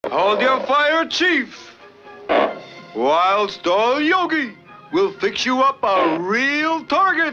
Hold your fire, Chief. Whilst all Yogi will fix you up a real target.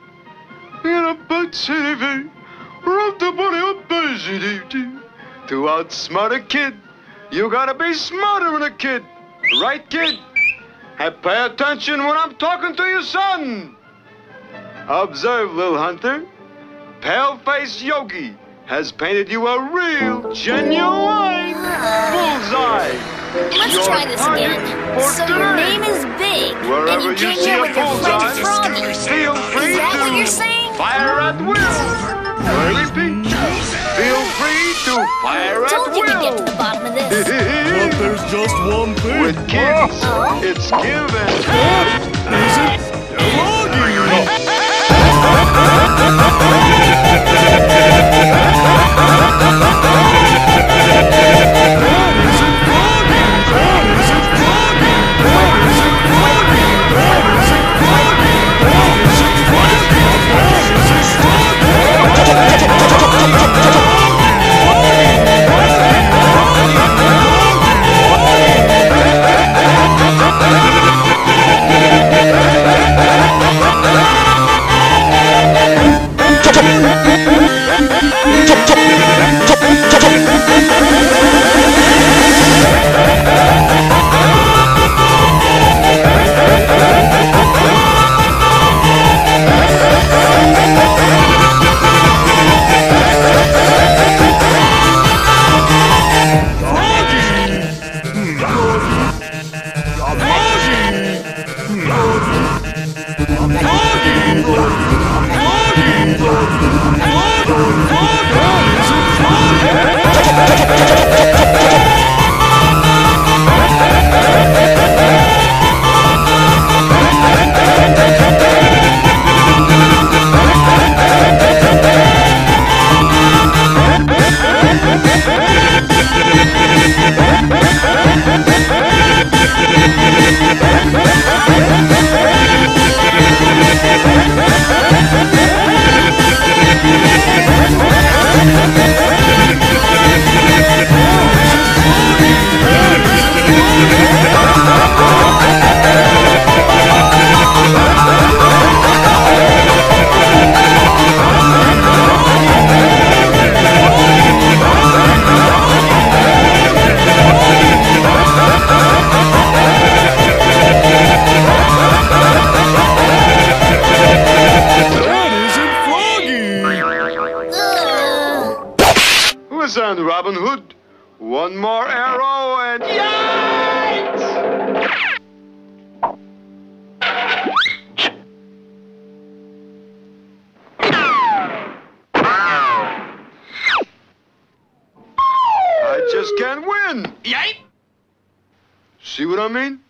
To outsmart a kid, you gotta be smarter than a kid. Right, kid? And pay attention when I'm talking to you, son. Observe, little hunter. Pale-faced Yogi has painted you a real, genuine bullseye. Let's try this again. So your name is Big, and you came here with your friend Froggy. Feel free Is that to what you're saying? fire at will. I repeat, feel free to fire at Told you will. could get to the bottom of this. But there's just one thing. With kids, it's give and Is it Froggy? Listen, Robin Hood. One more arrow and yikes! I just can't win. Yipe! See what I mean?